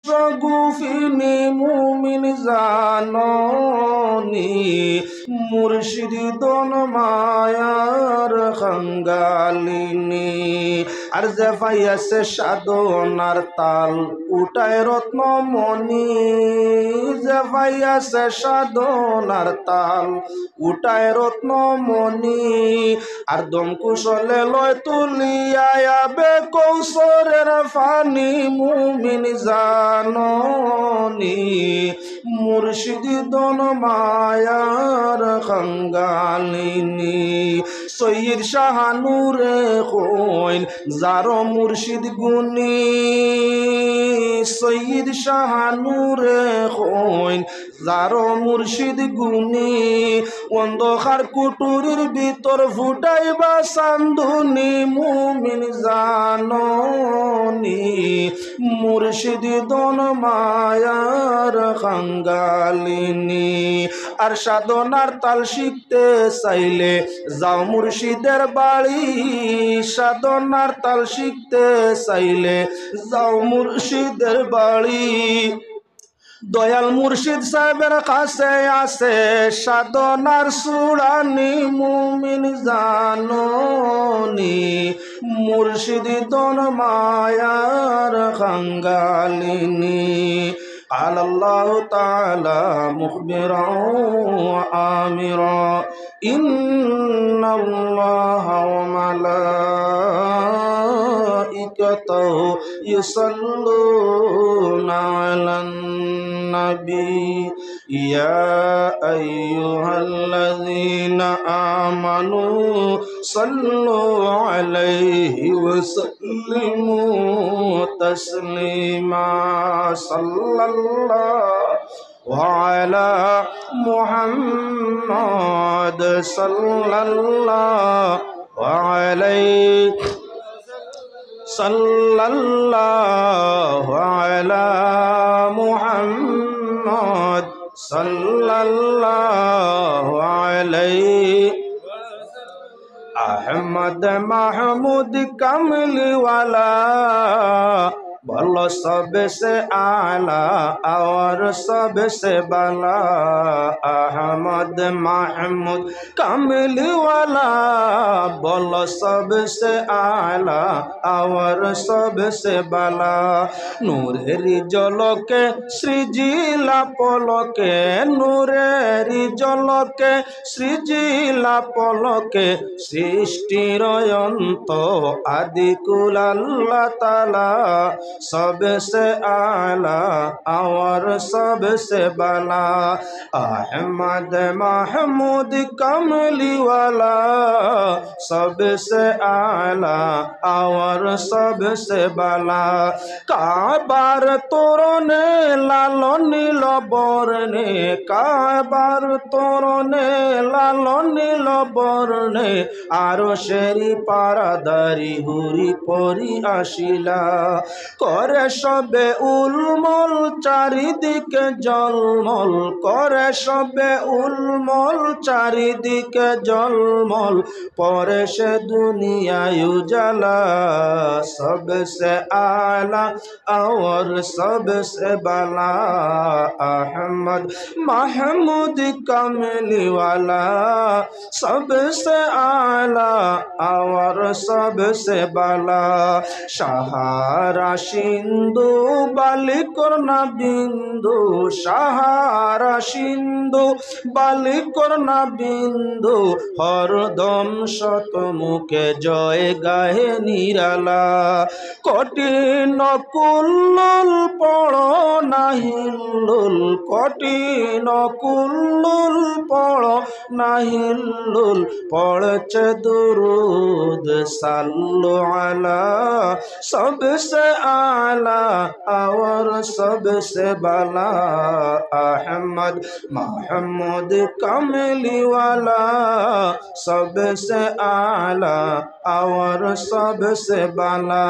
গুফিনি মুমিন জাননি মুর্শিদি দন মায়ার খাঙ্গালিনী আর যে পাইয়াছে সাধনার তাল উঠায় রত্নমণি যে পাইয়াছে সাধনার তাল উঠায় রত্নমণি আর দম কুশলে লয় তুলিয়াবে কৌশলের ফানি মুমিন জাননি মুর্শিদি দন মায়ার খাঙ্গালিনী সৈয়দ শাহানুরে কইন যারো মুর্শিদ গুনি সৈয়দ শাহানুরে কইন যারো মুর্শিদ গুনি অন্ধকার কুটুরির ভিতর ফুটাইবা সান্দুনি মুমিন জাননি মুর্শিদ দন মায়ার খাঙ্গালিনী আর সাধনার তাল শিখতে চাইলে যাও মুর্শিদের বাড়ি সাধনার তাল শিখতে চাইলে যাও মুর্শিদের বাড়ি দয়াল মুর্শিদ সাহেবের কাছে আছে সাধনার সুরানি মুমিন জাননি মুর্শিদি দন মায়ার খাঙ্গালিনী قال الله تعالى مخبرا وآمرا إن الله وملائكته يصلون على النبي يا أيها الذين آمنوا صلوا عليه وسلموا تسليما صلى الله وعلى محمد صلى الله وعليه صلى الله على محمد صلى الله عليه अहमद महमूद कमली वाला बोलो सबसे आला और सबसे बला अहमद महमूद कमली वाला बोलो सबसे आला और सबसे बला नूरेरी जलके सृजिला पलके नूरेरी जलके सृजिला पलके सृष्टिर अंत आदिकुल अल्लाह ताला सबसे आला और सबसे बला अहमद महमूद कमली वाला सबसे आला और सबसे बला काबार तोरने लालो नील बरने काबार तोरने लालो नील बरने आरो शेरी पारादारी हुरी परी आशिला करे सबे उलमल चारिदिके जलमल करे सबे उलमल चारिदिके जलमल परे से दुनिया उजाला सबसे आला और सबसे बला अहमद महमूद कमली वाला सबसे आला और सबसे बला सहारा सिंधु बालिकर्णा बिंदु सहारा सिंधु बालिकर्णा बिंदु हरदम शतमुखे जय गाहे निराला कठिन कुल्लुल पड़ो नाहिल्लुल कठिन कुल्लुल पड़ो नाहिल्लुल पड़चे दुरूद सल्लु अला सबसे आला और सबसे बला अहमद महमूद कमली वाला सबसे आला और सबसे बला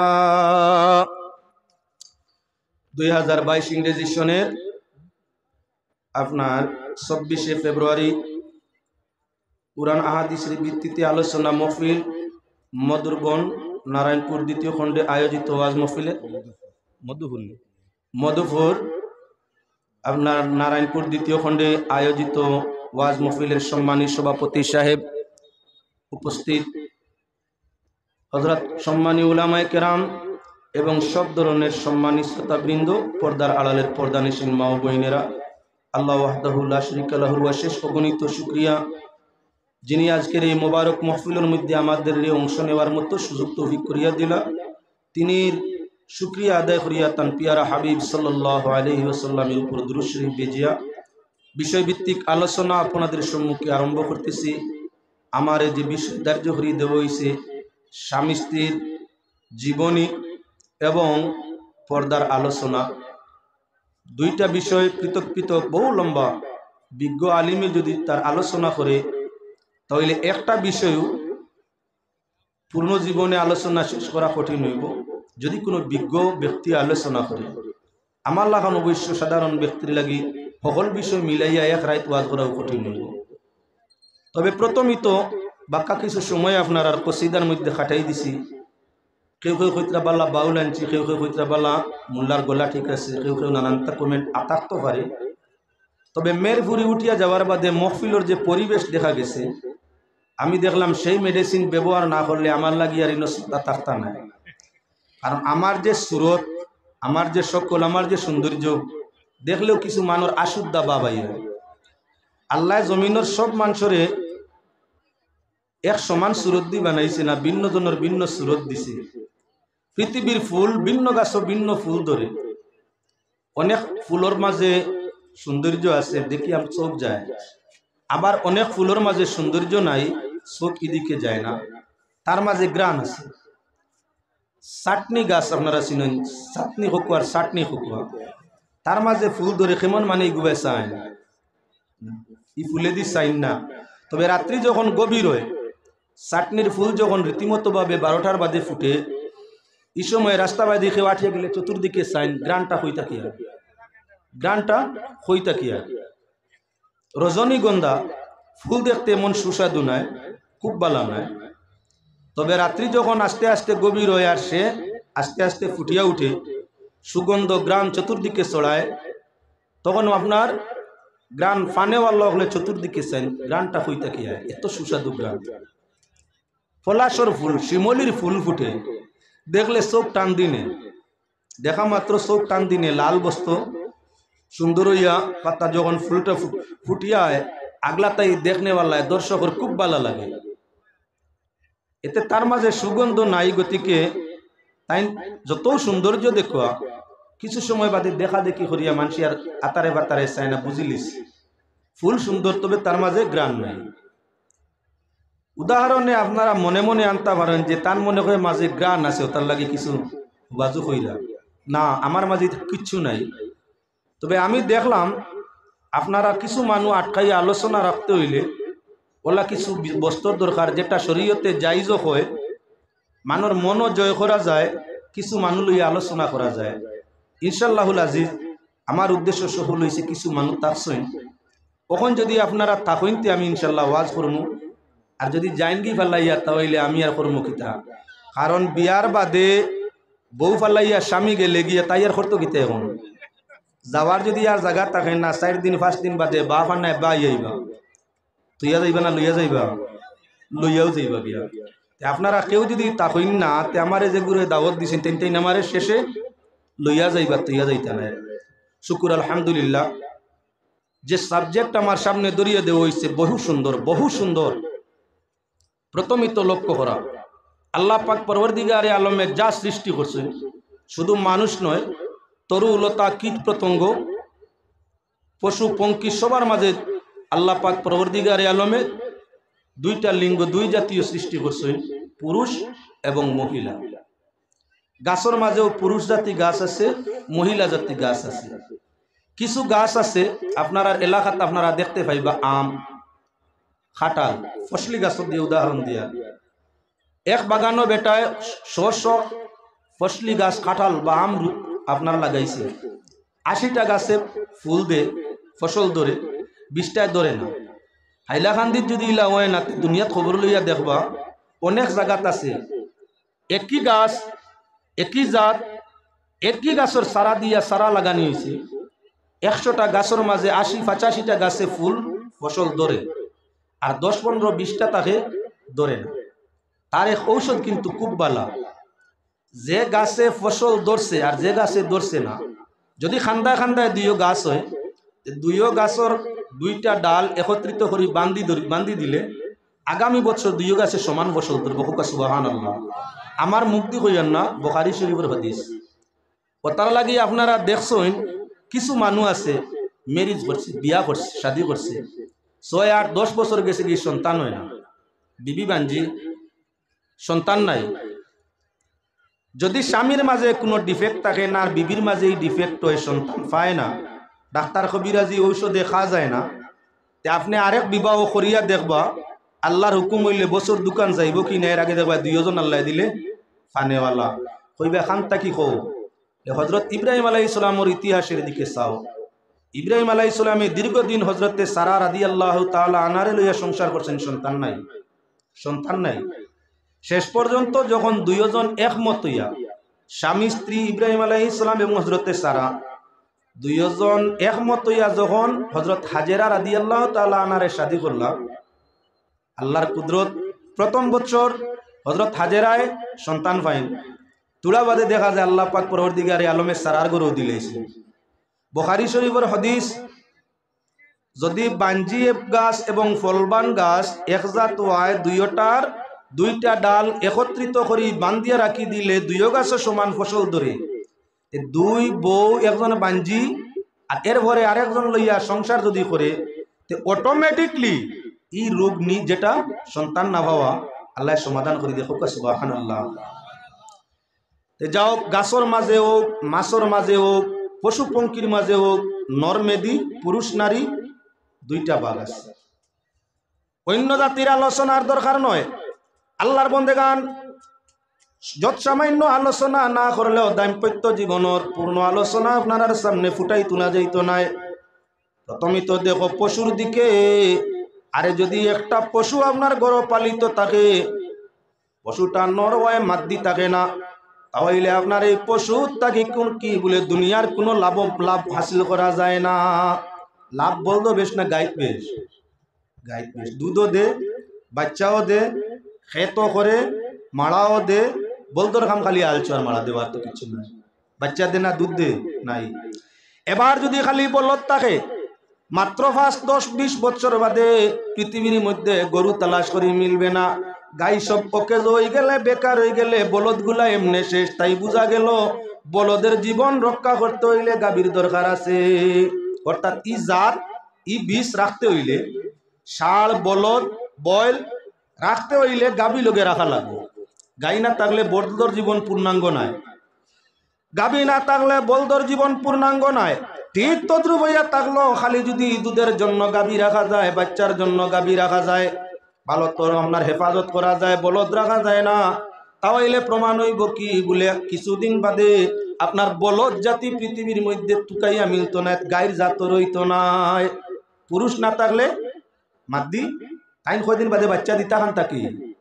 2022 इंग्रेजी सनेर আপনার 26 ফেব্রুয়ারি কুরআন আহাদিসের ভিত্তিতে আলোচনা মাহফিল মধুরবন নারায়ণপুর দ্বিতীয় খণ্ডে আয়োজিত ওয়াজ মাহফিলে মধুবন মধুপুর আপনার নারায়ণপুর দ্বিতীয় খণ্ডে আয়োজিত ওয়াজ মাহফিলের সম্মানী সভাপতি সাহেব, উপস্থিত হযরত সম্মানী উলামায়ে কেরাম এবং সব ধরনের সম্মানী শ্রোতাবৃন্দ, পর্দার আড়ালের পর্দানিশীন মা ও বোনেরা, আল্লাহ ওয়াহদাহু লা শারীকা লাহুর অশেষ অগণিত শুকরিয়া, যিনি আজকের এই মোবারক মাহফিলের মধ্যে আমাদের অংশ নেওয়ার মতো সুযোগ তৌফিক করিয়া দিলা। তিনি শুকরিয়া আদায় করিয়া তান পিয়ারা হাবিব সাল্লাল্লাহু আলাইহি ওয়াসাল্লামের উপর দুরূদ শরীফ বেজিয়া বিষয়ভিত্তিক আলোচনা আপনাদের সম্মুখে আরম্ভ করতেছি। আমার যে বিষয় ধার্য করিয়ে দেওয়া হয়েছে স্বামী স্ত্রীর জীবনী এবং পর্দার আলোচনা, দুইটা বিষয় পৃথক পৃথক, বহু লম্বা। বিজ্ঞ আলিমে যদি তার আলোচনা করে তাহলে একটা বিষয় পূর্ণ জীবনে আলোচনা শেষ করা কঠিন হইব। যদি কোনো বিজ্ঞ ব্যক্তি আলোচনা করে, আমার লাগান অবশ্য সাধারণ ব্যক্তির লাগি সকল বিষয় মিলাইয়া এক রাত ওয়াজ করাও কঠিন হইব। তবে প্রথমই তো বাক্কা কিছু সময় আপনার আর কসিদার মধ্যে খাটাই দিছি। কেউ কেউ কৈত্রা বাল্লা বাউল আনছি, কেউ কেউ কৈত্রা বাল্লা মোল্লার গলা ঠিক আছে, কেউ কেউ নানানটা কমেন্ট আতাকতে পারে। তবে মের ভুরি উঠিয়া যাওয়ার বাদে মহফিলের যে পরিবেশ দেখা গেছে, আমি দেখলাম সেই মেডিসিন ব্যবহার না করলে আমার লাগি আর ইনস্তা থাকতা নাই। কারণ আমার যে সুরত, আমার যে সকল, আমার যে সৌন্দর্য দেখলেও কিছু মানুষ আশুদ্ধা বাবাই। আল্লাহ জমিনের সব মানুষরে এক সমান সুরত দি বানাইছে না, ভিন্ন জনের ভিন্ন সুরত দিছে। পৃথিবীর ফুল ভিন্ন গাছ ভিন্ন ফুল ধরে, অনেক ফুলের মাঝে সৌন্দর্য আছে দেখি আমি চোখ যায়, আবার অনেক ফুলের মাঝে সৌন্দর্য নাই, চোখ এদিকে যায় না, তার মাঝে গ্রান আছে। চাটনি গাছ আপনারা চিনেন, চাটনি খকুয়ার চাটনি খকুয়া, তার মাঝে ফুল ধরে কেমন মানে গুবে চায় না, ই ফুলে দি চাইন না। তবে রাত্রি যখন গভীর হয়, চাটনির ফুল যখন রীতিমতো ভাবে 12টার বাদে ফুটে, এই সময় রাস্তা বাদে কেউ আঠিয়া গেলে চতুর্দিকে চাইন, গ্রানটা হই থাকিয়া, গ্রানটা হই থাকিয়া। রজনীগন্ধা ফুল দেখতে মন সুস্বাদু নয়, খুব ভালো নয়। তবে রাত্রি যখন আস্তে আস্তে গভীর হয়ে আর সে আস্তে আস্তে ফুটিয়া উঠে, সুগন্ধ গ্রাম চতুর্দিকে ছড়ায়, তখন আপনার গ্রান ফানেওয়াল্লা হলে চতুর্দিকে চাইন, গ্রানটা হই থাকিয়া, এত সুস্বাদু গ্রান। পলাশর ফুল, শিমলির ফুল ফুটে, দেখলে চোখ টান দিনে, দেখা মাত্র চোখ টান দিনে, লাল বস্ত্র সুন্দর হইয়া পাতা যখন ফুলটা ফুটিয়া আগলা তাই দেখনেওয়ালায় দর্শকের খুব ভালো লাগে। এতে তার মাঝে সুগন্ধ নাই, গতিকে তাই যত সৌন্দর্য দেখা কিছু সময় বাদে দেখা দেখি করিয়া মানুষ আর আতারে বাতারে চায় না, বুঝিলিস ফুল সুন্দর তবে তার মাঝে গ্রান নাই। উদাহরণে আপনারা মনে মনে আনতে পারেন যে তার মনে হয় মাঝে গ্রান আছে, তার লাগে কিছু বাজু হইলা না, আমার মাঝে কিচ্ছু নাই। তবে আমি দেখলাম আপনারা কিছু মানুষ আটকাইয়া আলোচনা রাখতে হইলে ওলা কিছু বস্তুর দরকার, যেটা শরীয়তে জায়েজ হয়, মানুষ মনও জয় করা যায়, কিছু মানুষ লইয়া আলোচনা করা যায়। ইনশাআল্লাহুল আজিজ আমার উদ্দেশ্য সফল হয়েছে, কিছু মানুষ থাকছেন, কখন যদি আপনারা থাকইনতে আমি ইনশাআল্লাহ ওয়াজ করবো। আর যদি জাইনগি ফাল্লাইয়া তাহলে আমি আর করবো কিতা, কারণ বিয়ার বাদে বউ ফাল্লাইয়া স্বামী গেলে গিয়া তাই আর করতো কিতা। এখন যাওয়ার যদি আর জায়গা থাকে না, 4 দিন 5 দিন বাদে বা ফান্নায় বা আইবা, তুইয়া যাইবা না লইয়া যাইবা, লইয়াও যাইবা বিয়া। আপনারা কেউ যদি তাকইন না, তে আমারে যে গুরু দাওয়াত দিছেন তেনটাই আমারে শেষে লইয়া যাইবা, তুইয়া যাইতা না। শুকুর আলহামদুলিল্লাহ, যে সাবজেক্ট আমার সামনে দরিয়ে দেওয়া হয়েছে বহু সুন্দর, বহু সুন্দর। প্রথমই তো লক্ষ্য করা, আল্লাহ পাক পরওয়ারদিগারে আলমে যা সৃষ্টি করছেন, শুধু মানুষ নয়, তরু লতা কীট পতঙ্গ পশু পঙ্কি সবার মাঝে আল্লাহ পাক পরওয়ারদিগারে আলমে দুইটা লিঙ্গ, দুই জাতীয় সৃষ্টি করছেন, পুরুষ এবং মহিলা। গাছের মাঝেও পুরুষ জাতি গাছ আছে, মহিলা জাতি গাছ আছে। কিছু গাছ আছে আপনারা এলাকাতে আপনারা দেখতে পাইবা, আম, খাটাল, ফসলি গাছ দিয়ে উদাহরণ দিয়া, এক বাগানো বেটায় 100 ফসলি গাছ খাটাল বা আম আপনার লাগাইছে, 80টা গাছে ফুল দে ফসল ধরে, 20টায় ধরে না। হাইলাকান্দির যদি ইলা হয় না, দুনিয়াত খবর লইয়া দেখবা অনেক জায়গাত আছে একই গাছ, একই জাত, একই গাছের সারা দিয়া সারা লাগানি হয়েছে, 100টা গাছের মাঝে 80-85টা গাছে ফুল ফসল ধরে, আর 10-15-20টা তাকে ধরে না। তার এক ঔষধ কিন্তু খুব ভালো, যে গাছে ফসল ধরছে আর যে গাছে ধরছে না, যদি খান্দায় খান্দায় দুইও গাছ হয়, দুইও গাছের 2টা ডাল একত্রিত করে বান্ধি দিলে আগামী বছর দুইও গাছে সমান ফসল ধরবে। সুবহানাল্লাহ। আমার মুক্তি কইয়েন না, বুখারী শরীফের হাদিস। ও তার লাগি আপনারা দেখছেন কিছু মানুষ আছে ম্যারেজ করছে, বিয়া করছে, শাদী করছে, 6-8-10 বছর গেছে কি সন্তান হয় না, বিবি বাঞ্জি সন্তান নাই। যদি স্বামীর মাঝে কোনো ডিফেক্ট থাকে না আর বিবির মাঝে এই ডিফেক্ট হয়, সন্তান পায় না, ডাক্তার কবিরাজি ঔষধে খাওয়া যায় না, তে আপনি আরেক বিবাহ করিয়া দেখবা, আল্লাহর হুকুম হইলে বছর দোকান যাইব কি না, এর আগে দেখবা 2জন আল্লাহ দিলে ফানেওয়ালা কইবা খান্তা কি কো। হজরত ইব্রাহিম আলাইহিস সালামের ইতিহাসের দিকে চাও। ইব্রাহিম আলাইহিস সালামে দীর্ঘদিন হজরতে সারা রাদিয়াল্লাহু তাআলা আনহারে লইয়া সংসার করছেন, সন্তান নাই। শেষ পর্যন্ত যখন 2জন একমত হইয়া, স্বামী স্ত্রী ইব্রাহিম আলাইহিস সালাম এবং হজরতে সারা 2জন একমত হইয়া যখন হজরত হাজেরা রাদিয়াল্লাহু তাআলা আনহারে শাদী করলাম, আল্লাহর কুদরত, প্রথম বছর হজরত হাজেরায় সন্তান পাইন, তুলা বাদে দেখা যায় আল্লাহ পাক পরবর্তীকারে আলমে সারার গরু দিলেছে। বুখারী শরীফের হাদিস, যদি বাঞ্জি গাছ এবং ফলবান গাছ একজাত হয়, 2টা ডাল একত্রিত করে বান্ধিয়া রাখি দিলে 2 গাছে সমান ফসল ধরে। 2 বউ একজন বাঞ্জি আর এর ঘরে আরেকজন লইয়া সংসার যদি করে, অটোমেটিকলি এই রোগ যেটা সন্তান না পাওয়া আল্লাহ সমাধান করে দেখো। সুবহানাল্লাহ। যাও গাছর মাঝে হোক, মাছর মাঝে হোক, পশু পঙ্কির মাঝে হোক, নরমেদি পুরুষ নারী 2টা ভাগ আছে। অন্য জাতির আলোচনার দরকার নয়। আল্লাহর বন্দেগান যত সামান্য আলোচনা না করলেও দাম্পত্য জীবনের পূর্ণ আলোচনা আপনার সামনে ফুটাই তোলা যাইত নাই। প্রথমে তো দেখো পশুর দিকে। আরে যদি একটা পশু আপনার গৃহপালিত থাকে, পশুটা নর হয়, মাদ্দি থাকে না, তাহলে আপনার এই পশু তাকে কি বলে দুনিয়ার কোনো লাভ হাসিল করা যায় না। লাভ বলতো বেশ না, গাইত বেশ, দুধও দে, বাচ্চাও দে, খেতও করে, মাড়াও দে, বলতোর খাম খালি আলছো আর মারা দেওয়ার তো কিছু নাই। বাচ্চা দে না দুধ দে নাই। এবার যদি খালি বলদ থাকে, মাত্র 5-10-20 বছর বাদে পৃথিবীর মধ্যে গরু তালাশ করে মিলবে না। গাই সব পকে হয়ে গেলে, বেকার হয়ে গেলে, বলদ গুলা এমনি শেষ। তাই বোঝা গেল বলদের জীবন রক্ষা করতে হইলে গাভীর দরকার আছে। অর্থাৎ ই জাত, ই বীজ রাখতে হইলে, ষাঁড় বলদ বয়ল রাখতে হইলে গাভী লোকে রাখা লাগবে। গাই না থাকলে বলদর জীবন পূর্ণাঙ্গ নয়, গাভী না থাকলে বলদর জীবন পূর্ণাঙ্গ নয়। ঠিক তদ্রুপ হইয়া থাকলো খালি যদি দুধের জন্য গাভী রাখা যায়, বাচ্চার জন্য গাভী রাখা যায়, ভালো তো আপনার হেফাজত করা যায়, বলদ রাখা যায় না, তাহলে প্রমাণ হইব কি বলে কিছুদিন বাদে আপনার বলদ জাতি পৃথিবীর মধ্যে টুকাইয়া মিলত না, গায়ের জাত রইত নাই। পুরুষ না থাকলে মাদ্দি তাই কয়দিন বাদে বাচ্চা দিতা খান থাকি।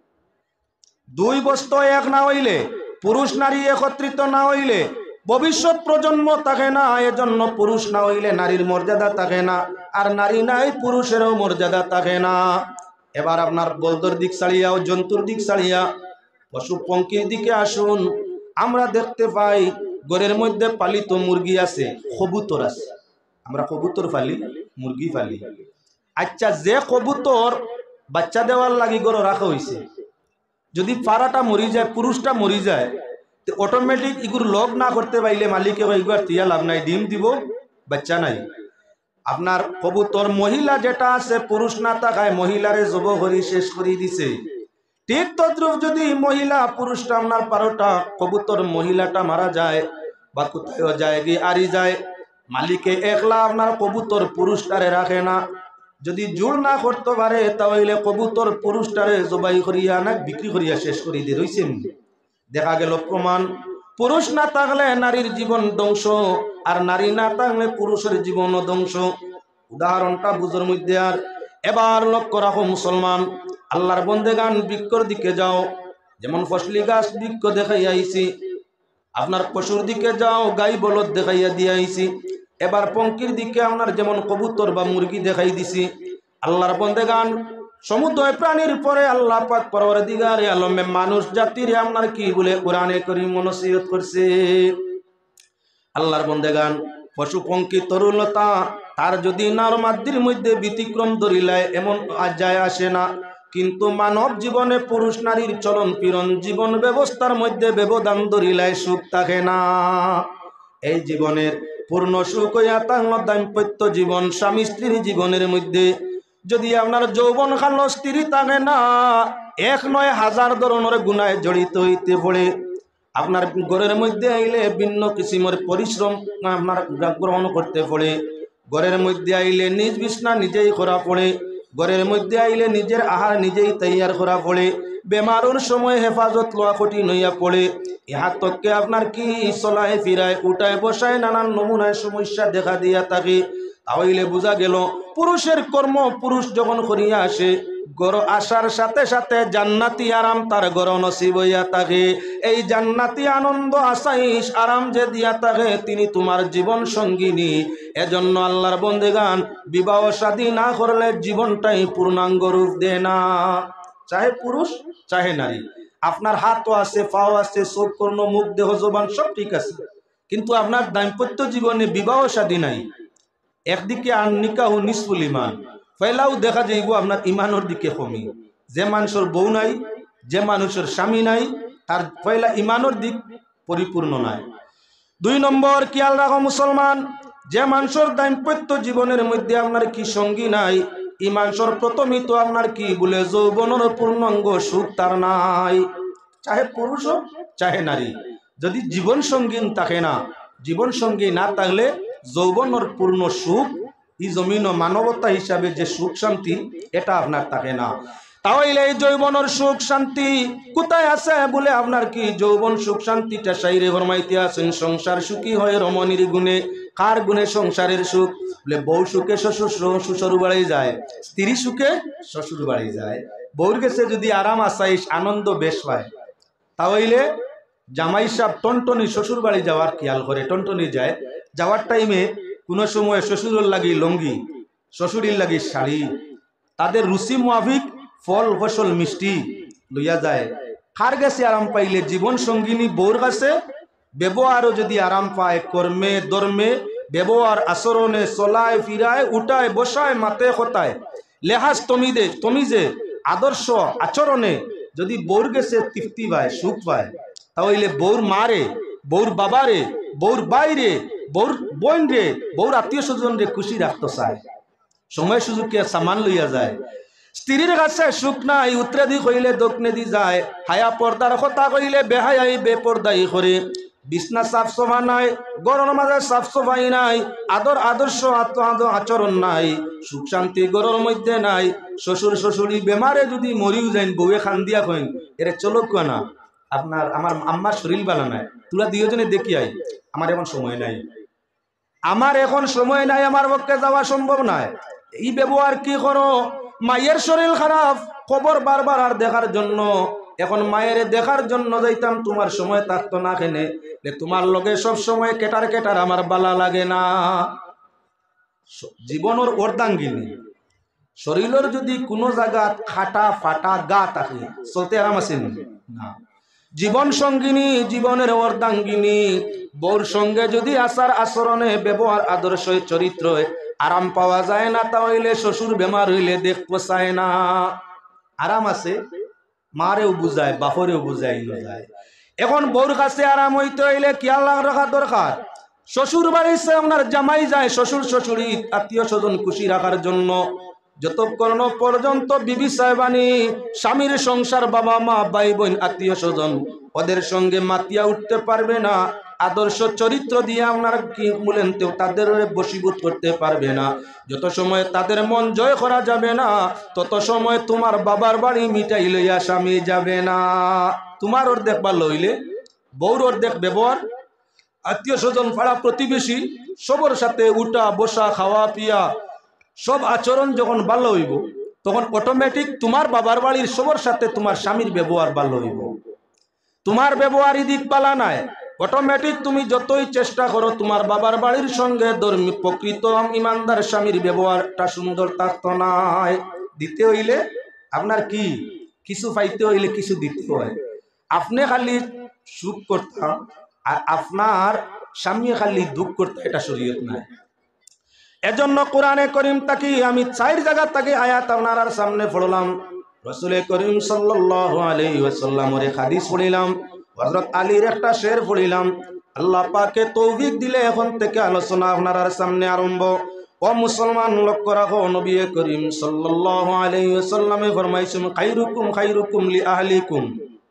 2 বস্তু এক না হইলে, পুরুষ নারী একত্রিত না হইলে ভবিষ্যৎ প্রজন্ম থাকে না। এজন্য পুরুষ না হইলে নারীর মর্যাদা থাকে না, আর নারী নাই পুরুষেরও মর্যাদা থাকে না। এবার আপনার বলদর দিক ছাড়িয়া ও জন্তুর দিক ছাড়িয়া পশু পঙ্কির দিকে আসুন। আমরা দেখতে পাই ঘরের মধ্যে পালিত মুরগি আছে, কবুতর আছে। আমরা কবুতর পালি, মুরগি পালি। আচ্ছা, যে কবুতর বাচ্চা দেওয়ার লাগি গড় রাখা হয়েছে, যদি পাড়াটা মরি যায়, পুরুষটা মরি যায়, তো অটোমেটিক এগুলো লগ না করতে পাইলে মালিকে এগুলো তিয়া লাভ নাই, ডিম দিব, বাচ্চা নাই। আপনার কবুতর মহিলা যেটা আছে, পুরুষ না থাকায় মহিলারে জব করি শেষ করে দিছে। ঠিক তদ্রুপ যদি মহিলা পুরুষটা আপনার 12টা কবুতর মহিলাটা মারা যায় বা কোথাও যায় গিয়ে আরি যায়, মালিকে একলা আপনার কবুতর পুরুষটারে রাখে না। যদি জোর না করতে পারে তাহলে কবুতর পুরুষটারে জবাই করিয়া না বিক্রি করিয়া শেষ করে দিয়ে রইছেন। দেখা গেল প্রমাণ, পুরুষ না থাকলে নারীর জীবন ধ্বংস, আর নারী না থাকলে পুরুষের জীবনও ধ্বংস। উদাহরণটা বুঝোর মধ্যে। আর এবার লক্ষ্য রাখো মুসলমান, আল্লাহর বন্দেগান বৃক্ষর দিকে যাও। যেমন ফসলি গাছ বৃক্ষ দেখাই আইছি, আপনার পশুর দিকে যাও, গাই বলদ দেখাইয়া দিয়ে আইছি। এবার পঙ্কির দিকে আপনার যেমন কবুতর বা মুরগি দেখাই দিছি। আল্লাহর বন্দেগান, সমুদয় প্রাণীর পরে আল্লাহ পাক পরওয়ারদিগারে আলমে মানুষ জাতির আপনার কি বলে কোরআনে কারীম নসিহত করছে। আল্লাহর বন্দেগান, পশু পঙ্কি তরুলতা তার যদি নারমাদ্দির মধ্যে ব্যতিক্রম ধরিলায় এমন যায় আসে না, কিন্তু মানব জীবনে পুরুষ নারীর চলন পীড়ন জীবন ব্যবস্থার মধ্যে ব্যবধান ধরিলায় সুখ থাকে না। এই জীবনের পূর্ণ সুখ হইয়া তার দাম্পত্য জীবন, স্বামী স্ত্রীর জীবনের মধ্যে যদি আপনার যৌবন কাল স্ত্রী থাকে না, এক নয় হাজার ধরনের গুনায় জড়িত হইতে পড়ে। আপনার ঘরের মধ্যে আইলে ভিন্ন কিসিমের পরিশ্রম আপনার গ্রহণ করতে পড়ে। ঘরের মধ্যে আইলে নিজ বিছনা নিজেই করা পড়ে। ঘরের মধ্যে আইলে নিজের আহার নিজেই তৈয়ার করা পড়ে। বেমারের সময় হেফাজত লওয়া কঠিন হইয়া পড়ে। ইহা তককে আপনার কি চলায় ফিরায় উঠায় বসায় নানান নমুনায় সমস্যা দেখা দিয়া থাকে। তাহলে বোঝা গেল পুরুষের কর্ম পুরুষ যখন করিয়া আসে, গড় আসার সাথে সাথে জান্নাতি আরাম তার গড় নসিব হইয়া থাকে। এই জান্নাতি আনন্দ আসাইস আরাম যে দিয়া থাকে তিনি তোমার জীবন সঙ্গিনী। এজন্য আল্লাহর বন্দেগান, বিবাহ শাদী না করলে জীবনটাই পূর্ণাঙ্গ রূপ দেয় না। চাহে পুরুষ চাহে নারী, আপনার হাতও আছে, পাও আছে, চোখ কর্ণ মুখ দেহ জবান সব ঠিক আছে, কিন্তু আপনার দাম্পত্য জীবনে বিবাহ শাদী নাই। একদিকে আর নিকাহু নিসফুল ইমান, পয়লাও দেখা যাইব আপনার ইমানের দিকে কমি। যে মানুষের বউ নাই, যে মানুষের স্বামী নাই, তার পয়লা ইমানের দিক পরিপূর্ণ নাই। 2 নম্বর খেয়াল রাখো মুসলমান, যে মানুষের দাম্পত্য জীবনের মধ্যে আপনার কি সঙ্গী নাই, এই মানুষের প্রথমই তো আপনার কি বলে যৌবনের পূর্ণাঙ্গ সুখ তার নাই। চাহে পুরুষ হোক চাহে নারী, যদি জীবন সঙ্গী থাকে না, জীবন সঙ্গী না থাকলে যৌবনের পূর্ণ সুখ এই জমিন মানবতা হিসাবে যে সুখ শান্তি এটা আপনার থাকে না। তাহলে এই যৌবনের সুখ শান্তি কোথায় আছে বলে আপনার কি যৌবন সুখ শান্তিটা সাইরে ফরমাইতে আছেন। সংসার সুখী হয় রমণীর গুণে। কার গুণে সংসারের সুখ? বলে বউ সুখে শ্বশুর বাড়ি যায়, স্ত্রী সুখে শ্বশুর বাড়ি যায়। বউর কাছে যদি আরাম আসাইস আনন্দ বেশ পায়, তাহলে জামাই সাহেব টনটনি শ্বশুর বাড়ি যাওয়ার খেয়াল করে। টনটনি যায়, যাওয়ার টাইমে কোনো সময় শ্বশুরের লাগি লঙ্গি, শ্বশুরের লাগি শাড়ি, তাদের রুচি মাফিক ফল ফসল মিষ্টি লইয়া যায়। কার কাছে আরাম পাইলে? জীবন সঙ্গিনী বউর কাছে। ব্যবহারও যদি আরাম পায়, কর্মে ধর্মে ব্যবহার আচরণে চলায় ফিরায় উঠায় বসায় মাতে খতায় লেহাজ তমিজে আদর্শ আচরণে যদি বউর কাছে তৃপ্তি পায় সুখ পায়, তাহলে বউর মারে, বউর বাবারে, বউর বাইরে, বউর বোন রে, বউর আত্মীয় স্বজন রে খুশি রাখতে চায়। সময় সুযোগকে সামান লইয়া যায়। স্ত্রীর কাছে সুখ নাই, উত্তরে দি কইলে দক্ষিণে দি যায়। হায়া পর্দার কথা কইলে বেহায়াই বেপর্দাই করে। বিছনা সাফ সফা নাই, গরর মাঝে সাফ সফাই নাই, আদর আদর্শ আচরণ নাই, সুখ শান্তি গরর মধ্যে নাই। শ্বশুর শ্বশুরি বেমারে যদি মরিও যাইন, বউয়ে খান দিয়া কইন এরে চলো না, আমার আম্মার শরীর বালা নাই, তোরা দুজনে দেখি আই, আমার এখন সময় নাই, আমার এখন সময় নাই, আমার পক্ষে যাওয়া সম্ভব নয়। এই ব্যবহার কি করো? মায়ের শরীর খারাপ, খবর বারবার আর দেখার জন্য, এখন মায়ের দেখার জন্য যাইতাম, তোমার সময় থাকতো না। কেনে তোমার লগে সব সময় কেটার কেটার আমার বালা লাগে না। জীবনের অর্ধাঙ্গিনী শরীরের যদি কোনো জায়গা খাটা ফাটা গা থাকে, চলতে আরাম আছে না। জীবন সঙ্গিনী, জীবনের অর্ধাঙ্গিনী বউর সঙ্গে যদি আচার আচরণে ব্যবহার আদর্শ চরিত্র আরাম পাওয়া যায় না, তাহলে শ্বশুর বেমার হইলে দেখ পোষায় না। আরাম আছে, মারেও বুঝায়, বাপরেও বুঝাই যায়। এখন বউর কাছে আরাম হইতে হইলে খেয়াল রাখা দরকার। শ্বশুর বাড়িতে আপনার জামাই যায় শ্বশুর শাশুড়ি আত্মীয় স্বজন খুশি রাখার জন্য, যতক্ষণ পর্যন্ত বিবি সাহেবানি স্বামীর সংসার, বাবা মা ভাই বোন আত্মীয় স্বজন ওদের সঙ্গে মাতিয়া উঠতে পারবে না, আদর্শ চরিত্র দিয়ে আপনার কি বলেন তাদের বশীভূত করতে পারবে না, যত সময় তাদের মন জয় করা যাবে না, তত সময় তোমার বাবার বাড়ি মিটাই লইয়া স্বামী যাবে না। তোমার অর্ধেক ভালো হইলে বউর অর্ধেক ব্যবহার, আত্মীয় স্বজন পাড়া প্রতিবেশী সবার সাথে উঠা বসা খাওয়া পিয়া সব আচরণ যখন ভালো হইব, তখন অটোমেটিক তোমার বাবার বাড়ির সবার সাথে তোমার স্বামীর ব্যবহার ভালো হইব। তোমার ব্যবহারই দিক পালা নাই, অটোমেটিক তুমি যতই চেষ্টা করো তোমার বাবার বাড়ির সঙ্গে ধর্মী প্রকৃত ইমানদার স্বামীর ব্যবহারটা সুন্দর থাকতো নাই। দিতে হইলে আপনার কি কিছু পাইতে হইলে কিছু দিতে হয়। আপনি খালি সুখ করতাম আর আপনার স্বামী খালি দুঃখ করতে, এটা শরীয়ত নাই। এজন্য কোরআনে করিম তাকি আমি 4 জায়গা থেকে আয়াত আপনার সামনে পড়লাম। রাসূল করিম সাল্লাল্লাহু আলাইহি ওয়াসাল্লামের হাদিস পড়িলাম, হযরত আলীর একটা শের পড়িলাম। আল্লাহ পাকে তৌফিক দিলে এখন থেকে আলোচনা আপনার সামনে আরম্ভ। ও মুসলমান লক্ষ্য রাখো, নবী করিম সাল্লাল্লাহু আলাইহি ওয়াসাল্লামে ফরমাইছেন খায়রুকুম খায়রুকুম লি আহলিকুম,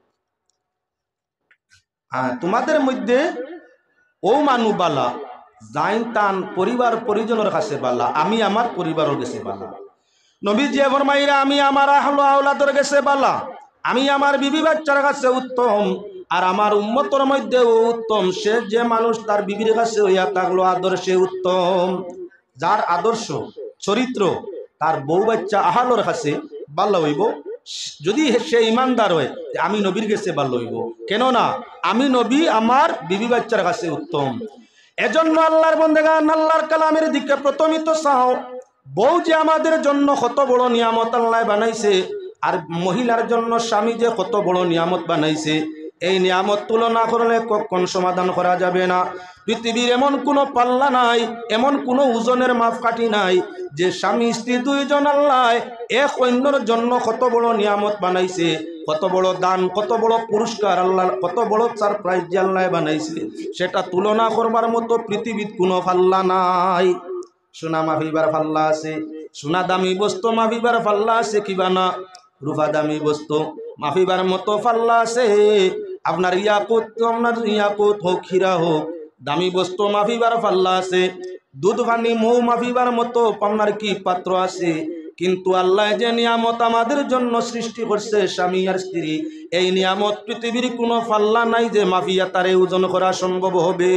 তোমাদের মধ্যে ও মানু বালা জাইন তান পরিবার পরিজনের কাছে বালা, আমি আমার পরিবারের কাছে বালা। নবী যে ফরমাইরা আমি আমার আহলে আওলাদের কাছে বালা, আমি আমার বিবি বাচ্চার কাছে উত্তম, আর আমার উম্মতের মধ্যে উত্তম সে যে মানুষ তার বিবির কাছে হইয়া থাকলো আদর্শে উত্তম, যার আদর্শ চরিত্র তার বউ বাচ্চা আহলের কাছে বালা হইব। যদি সে ইমানদার হয় আমি নবীর কাছে ভালো হইব, কেননা আমি নবী আমার বিবি বাচ্চার কাছে উত্তম। এজন্য আল্লাহর বান্দাগান আল্লাহর কালামের দিকে প্রথমিত চাও। বউ যে আমাদের জন্য কত বড় নিয়ামত আল্লাহ বানাইছে, আর মহিলার জন্য স্বামী যে কত বড় নিয়ামত বানাইছে, এই নিয়ামত তুলনা করলে কখন সমাধান করা যাবে না। পৃথিবীর এমন কোনো পাল্লা নাই, এমন কোনো ওজনের মাপকাঠি নাই যে স্বামী স্ত্রী দুইজন আল্লাহ এক অন্যর জন্য কত বড় নিয়ামত বানাইছে, কত বড় দান, কত বড় পুরস্কার আল্লাহ, কত বড় সারপ্রাইজ যে আল্লাহ বানাইছে, সেটা তুলনা করবার মতো পৃথিবীর কোনো পাল্লা নাই। সোনা মাফিবার পাল্লা আছে, সোনা দামি বস্তু মাফিবার পাল্লা আছে, কিবা না রূপা দামি বস্তু মাফিবার মতো পাল্লা আছে। আপনার ইয়াকুত হোক হীরা হোক দামি বস্তু মাফিবার পাল্লা আছে, দুধ পানি মৌ মাফিবার মতো আপনার কি পাত্র আছে। কিন্তু আল্লাহ যে নিয়ামত আমাদের জন্য সৃষ্টি করছে স্বামী আর স্ত্রী, এই নিয়ামত পৃথিবীর কোনো পাল্লা নাই যে মাফিয়া তারে ওজন করা সম্ভব হবে।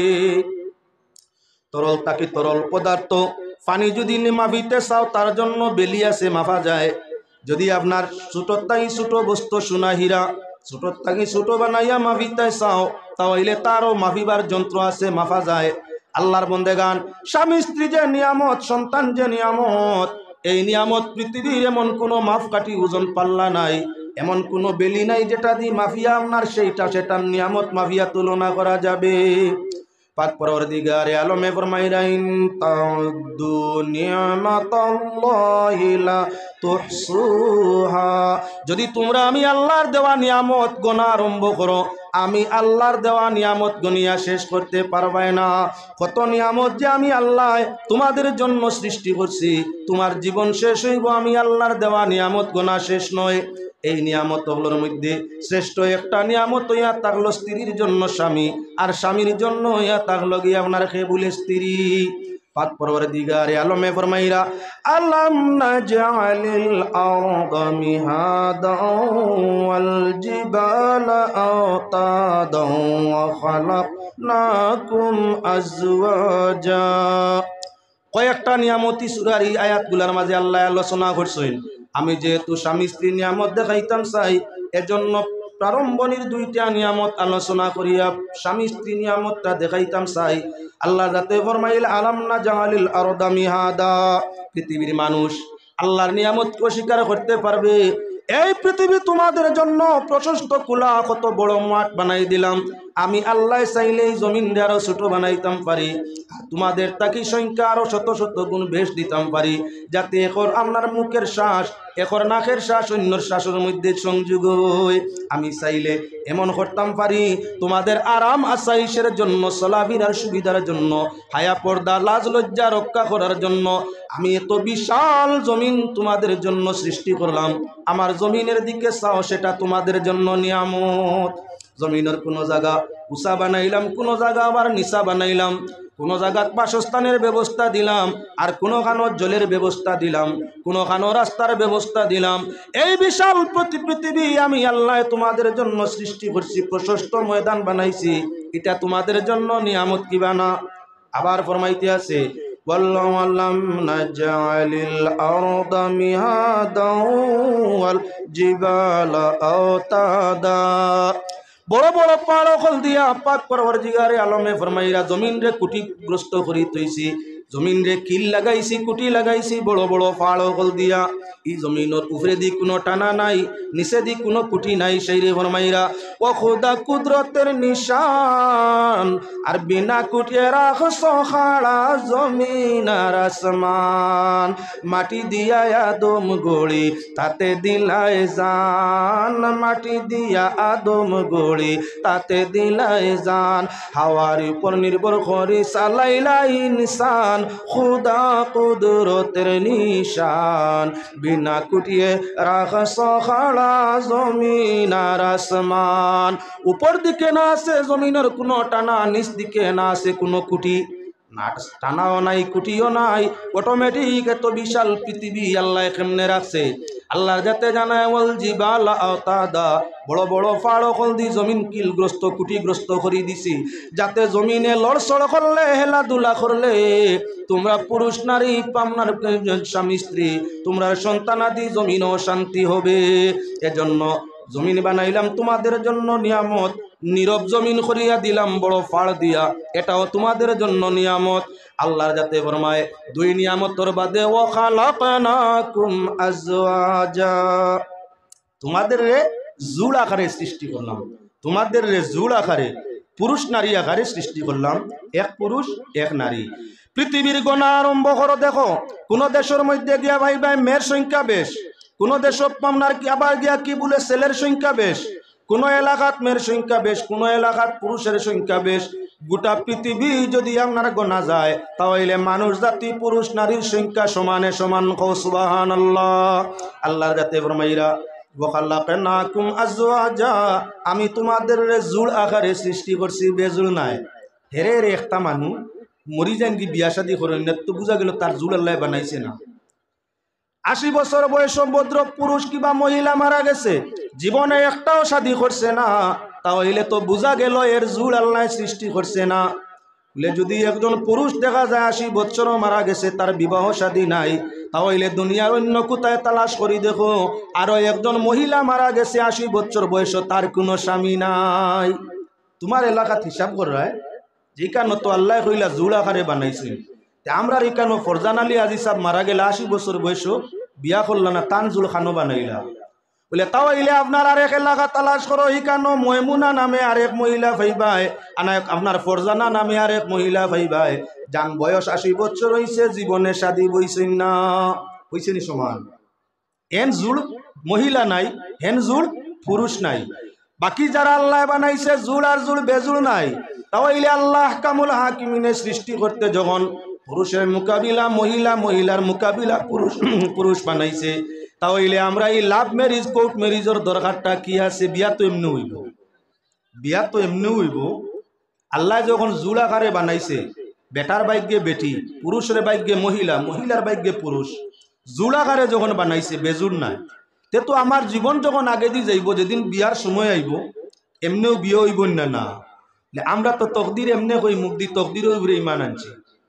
তরল তাকে তরল পদার্থ পানি যদি মাফিতে চাও তার জন্য বেলি আছে, মাফা যায়। যদি আপনার ছোটোর তাই ছোট বস্তু সোনা হীরা ছোটোর তাকে ছোট বানাইয়া মাফিতে চাও, তাহলে তারও মাফিবার যন্ত্র আছে, মাফা যায়। আল্লাহর বন্দেগান স্বামী স্ত্রী যে নিয়ামত, সন্তান যে নিয়ামত, এই নিয়ামত পৃথিবীর এমন কোনো মাপকাঠি ওজন পাল্লা নাই, এমন কোনো বেলি নাই যেটা দিয়ে মাফিয়া আপনার সেটার নিয়ামত মাফিয়া তুলনা করা যাবে। পাক পরওয়ারদিগারে আলমে ফরমাইরা ইন তাউদ্দু নি'মাতাল্লাহি লা তুহসুহা, যদি তোমরা আমি আল্লাহর দেওয়া নিয়ামত গোনা আরম্ভ করো, আমি আল্লাহর দেওয়া নিয়ামত গনিয়া শেষ করতে পারবে না। কত নিয়ামত যে আমি আল্লাহ তোমাদের জন্য সৃষ্টি করছি, তোমার জীবন শেষ হইব, আমি আল্লাহর দেওয়া নিয়ামত গোনা শেষ নয়। এই নিয়ামতগুলোর মধ্যে শ্রেষ্ঠ একটা নিয়ামত হইয়া থাকলো স্ত্রীর জন্য স্বামী, আর স্বামীর জন্য হইয়া থাকলো গিয়ে আপনার খেবুলে স্ত্রী। পাক পরওয়ারদিগারে আলমে ফরমাইরা আলাম নাজআলিল আরদা মিহাদাও ওয়াল জিবালা আওতাদাও ওয়া খালাকনাকুম আজওয়াজা। কয়েকটা নিয়ামতি সূরার এই আয়াতগুলোর মাঝে আল্লাহ আলোচনা করছেন। আমি যেহেতু স্বামী স্ত্রী নিয়ামত দেখাইতাম চাই, এজন্য প্রারম্ভনির 2টা নিয়ামত আলোচনা করিয়া স্বামী স্ত্রী নিয়ামতটা দেখাইতাম চাই। আল্লাহ যাতে ফরমাইল আলাম নাজআলিল আরদা মিহাদা, পৃথিবীর মানুষ আল্লাহর নিয়ামতকে অস্বীকার করতে পারবে। এই পৃথিবী তোমাদের জন্য প্রশস্ত খোলা কত বড় মাঠ বানাই দিলাম, আমি আল্লাহ চাইলে এই জমিন আরো ছোট বানাইতাম পারি, তোমাদের তাকি সংখ্যা আরো শত শত গুণ বেশ দিতাম পারি, যাতে এখন আপনার মুখের শ্বাস এখন নাকের শ্বাস অন্যর শ্বাসের মধ্যে সংযোগ হয়। আমি চাইলে এমন করতাম পারি তোমাদের আরাম আসাইশের জন্য, চলাফেরার সুবিধার জন্য, হায়া পর্দা লাজ লজ্জা রক্ষা করার জন্য আমি এত বিশাল জমিন তোমাদের জন্য সৃষ্টি করলাম। আমার জমিনের দিকে চাও, সেটা তোমাদের জন্য নিয়ামত। জমিনের কোনো জায়গা উঁচা বানাইলাম, কোনো জায়গা আবার নিচা বানাইলাম, কোনো জায়গাত বাসস্থানের ব্যবস্থা দিলাম, আর কোনোখানো জলের ব্যবস্থা দিলাম, কোনোখানো রাস্তার ব্যবস্থা দিলাম। এই বিশাল পৃথিবী আমি আল্লাহ তোমাদের জন্য সৃষ্টি করছি, প্রশস্ত ময়দান বানাইছি, এটা তোমাদের জন্য নিয়ামত কিবা না। আবার ফরমাইতে আছে ওয়াল্লাম নাজআলিল আরদা মিহাদাও ওয়াল জিবালা আওতাদা, বড় বড় পাহাড় খল দিয়া পাক পরওয়ারদিগারে আলমে ফরমাইরা জমিন রে কুটিগ্রস্ত করি তৈছি, জমিন রে কিল লাগাইছি, কুটি লাগাইছি বড় বড় পাহাড় খল দিয়া। এই জমিনের উপরে দি কোনো টানা নাই, নিচে দি কোনো কুটি নাই। সেই রে ফরমাইরা ও খোদা কুদরতের নিশান, আর বিনা কুটিয়ে রাখছ খাড়া জমিন আর আসমান। মাটি দিয়া আদম গড়ি তাতে দিলাই জান, মাটি দিয়া আদম গড়ি তাতে দিলাই জান। হাওয়ার উপর নির্ভর করি চালাইলা ইনসান, খুদা কুদরতের নিশান। বিনা কুটিয়ে রাখছ খাড়া জমিন আর আসমান। উপর দিকে না আছে জমিনের কোনো টানা, নিচ দিকে না আছে কোনো কুটি, না টানাও নাই কুটিও নাই, অটোমেটিক এত বিশাল পৃথিবী আল্লাহ কেমনে রাখছে। আল্লাহ যাতে জানায় ওয়াল জিবাল আওতাদা, বড় বড় পাহাড় কল দি জমিন কিলগ্রস্ত কুটিগ্রস্ত করে দিছি, যাতে জমিনে লড়সড় করলে হেলাধুলা করলে তোমরা পুরুষ নারী পামনার স্বামী স্ত্রী তোমরা সন্তানাদি জমিনও শান্তি হবে। এজন্য জমিন বানাইলাম তোমাদের জন্য নিয়ামত, নীরব জমিন করিয়া দিলাম বড় ফাড় দিয়া, এটাও তোমাদের জন্য নিয়ামত। আল্লাহর যাতে ফরমায় দুই নিয়ামতর বাদে ওয়া খালাকনাকুম আজওয়াজা, তোমাদের রে জুড় আকারে সৃষ্টি করলাম, তোমাদের রে জুড় আকারে পুরুষ নারী আকারে সৃষ্টি করলাম, এক পুরুষ এক নারী। পৃথিবীর গণনা আরম্ভ করো, দেখো কোন দেশের মধ্যে গিয়া ভাই ভাই মেয়ের সংখ্যা বেশ, কোন দেশ আপনার আবার গিয়া কি বলে ছেলের সংখ্যা বেশ, কোন এলাকাত মেয়ের সংখ্যা বেশ, কোন এলাকাত পুরুষের সংখ্যা বেশ। গোটা পৃথিবী যদি আপনার গোনা যায় তাহলে মানুষ জাতি পুরুষ নারীর সংখ্যা সমানে সমান। সুবহানাল্লাহ। আল্লাহর জাতে ফরমাইরা ওয়া খালাকনাকুম আজওয়াজা, আমি তোমাদের জুড় আকারে সৃষ্টি করছি, বেজুড় নাই। হেরে রে একটা মানুষ মরি যান কি বিয়া শাদী করেন না তো বুঝা গেল তার জুড় আল্লাহ বানাইছে না। 80 বছর বয়স ভদ্র পুরুষ কিংবা মহিলা মারা গেছে, জীবনে একটাও শাদী করছে না, তাহলে তো বুঝা গেল এর জুড় আল্লাহ সৃষ্টি করছে না। বলে যদি একজন পুরুষ দেখা যায় 80 বছরও মারা গেছে, তার বিবাহ শাদী নাই, তাহলে দুনিয়ার অন্য কোথায় তালাশ করি দেখো আরো একজন মহিলা মারা গেছে 80 বছর বয়স, তার কোনো স্বামী নাই। তোমার এলাকাত হিসাব করায় যেখানে তো আল্লাহ কইলা জুড় আকারে বানাইছে, আমরা এখানে ফরজান আলী আজি সাহেব মারা গেলে 80 বছর বয়স, বিয়া করল না, তান জুল খানো বানাইলা। বলে তাও ইলে আপনার আরেক এলাকা তালাশ করো, ইকানো ময়মুনা নামে আরেক মহিলা ভাইবাই, আপনার ফরজানা নামে আরেক মহিলা ভাইবাই, যান বয়স 80 বছর হইছে, জীবনে শাদী বইছেন না, হইছে নি সমান। হেন জুল মহিলা নাই, হেন জুল পুরুষ নাই। বাকি যারা আল্লাহ বানাইছে জুল আর জুল বেজুল নাই, তাও ইলে আল্লাহ কামুল হাকিমিনে সৃষ্টি করতে যখন পুরুষের মোকাবিলা মহিলা, মহিলার মোকাবিলা পুরুষ পুরুষ বানাইছে, তাহলে আমরা এই লাভ ম্যারিজ কোর্ট ম্যারিজের দরকারটা কি আছে? বিয়া তো এমনি হইব, বিয়া তো এমনি হইব। আল্লাহ যখন জুল আকারে বানাইছে, বেটার বাইকে বেটি, পুরুষের বাইকে মহিলা, মহিলার বাইকে পুরুষ, জুল আকারে যখন বানাইছে বেজুর নাই, তে তো আমার জীবন যখন আগে দিয়ে যাইব, যেদিন বিয়ার সময় আইব এমনিও বিয়ে হইব না। না আমরা তো তকদির এমনি কই মুখ দি তকদিরও উপরে ইমান আনছি,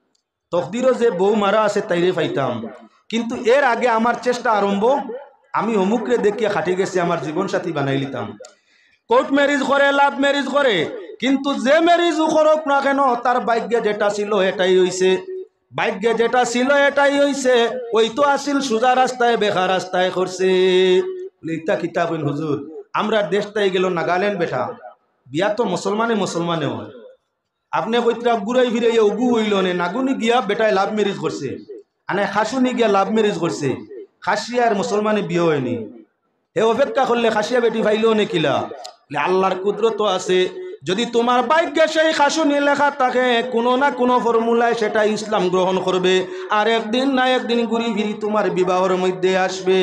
তকদিরও যে বউ মারা আছে তাইরে পাইতাম, কিন্তু এর আগে আমার চেষ্টা আরম্ভ, আমি অমুকরে দেখিয়ে খাটি গেছি আমার জীবন সাথী বানাই লিতাম। কোর্ট ম্যারিজ করে, লাভ ম্যারিজ করে, কিন্তু যে ম্যারিজ করুক না কেন তার ভাগ্যে যেটা ছিল এটাই হইছে, ভাগ্যে যেটা ছিল এটাই হইছে। ওই তো আসিল সোজা রাস্তায় বেকার রাস্তায় করছে। লিখতা কিতাব হুজুর আমরা দেশটাই গেল নাগাল্যান্ড, বেটা বিয়া তো মুসলমানে মুসলমানে হয়, আপনি কইতরা ঘুরাই ফিরে উগু হইল নে, নাগুনি গিয়া বেটায় লাভ ম্যারিজ করছে, আনে খাসুনি গিয়া লাভ ম্যারিজ করছে, খাসিয়া আর মুসলমানে বিয়ে হয়নি। হে অপেক্ষা করলে খাসিয়া বেটি ফাইলেও নে কিলা? আল্লাহর কুদরত আছে, যদি তোমার ভাগ্যে সেই খাসুনি লেখা থাকে কোনো না কোনো ফর্মুলায় সেটা ইসলাম গ্রহণ করবে, আর একদিন না একদিন ঘুরি ফিরি তোমার বিবাহের মধ্যে আসবে।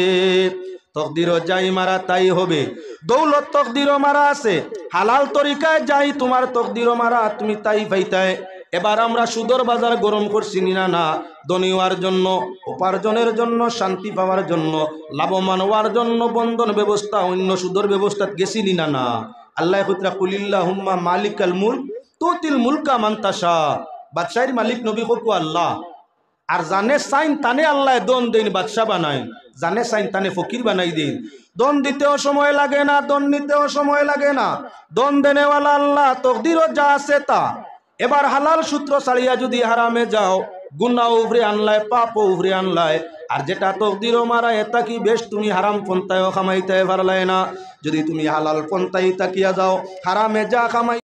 তকদিরও যাই মারা তাই হবে, দৌলত তকদিরও মারা আছে, হালাল তরিকায় যাই তোমার তকদিরও মারা তুমি তাই পাইতায়। এবার আমরা সুদর বাজার গরম করছি না? না, ধনী হওয়ার জন্য, উপার্জনের জন্য, শান্তি পাওয়ার জন্য, লাভবান হওয়ার জন্য বন্ধন ব্যবস্থা, অন্য সুদর ব্যবস্থা গেছি না? না। আল্লাহ কইতরা কুলিল্লাহুম্মা মালিকাল মুলক তুতিল মুলকা মান তাশা, বাদশাহীর মালিক নবী কইকো আল্লাহ, আর জানে সাইন তানে আল্লাহ দন দিন বাদশা বানায়, জানে সাইন তানে ফকির বানাই দিন। দন দিতেও সময় লাগে না, দন নিতেও সময় লাগে না। দন দেনেওয়ালা আল্লাহ, তকদিরও যা আছে তা। এবার হালাল সূত্র ছাড়িয়া যদি হারামে যাও, গুনাহ উভরে আনলায়, পাপ উভরে আনলায়, আর যেটা তকদিরও মারা এটা কি বেশ তুমি হারাম পন্থায়ও খামাইতে পারলাই না। যদি তুমি হালাল পন্থায় তাকিয়া যাও, হারামে যা খামাই